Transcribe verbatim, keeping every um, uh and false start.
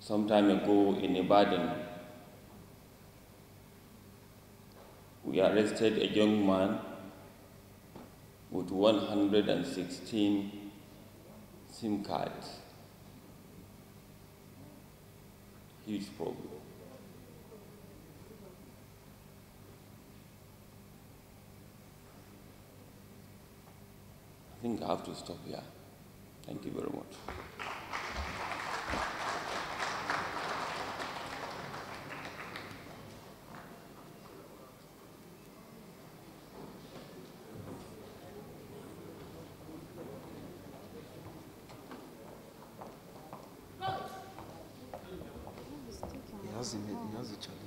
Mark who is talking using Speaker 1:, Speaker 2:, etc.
Speaker 1: some time ago in Ibadan, we arrested a young man with one hundred sixteen SIM cards. Huge problem. I think I have to stop here. Thank you very much.
Speaker 2: He has the, he has the challenge.